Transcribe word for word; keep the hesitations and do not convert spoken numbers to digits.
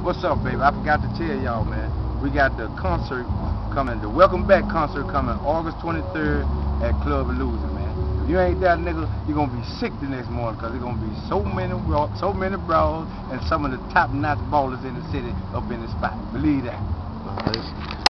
What's up, baby? I forgot to tell y'all, man. We got the concert coming, the Welcome Back concert coming August twenty-third at Club Illusion, man. If you ain't that nigga, you're gonna be sick the next morning, cause there's gonna be so many, so many brawls and some of the top-notch ballers in the city up in the spot. Believe that.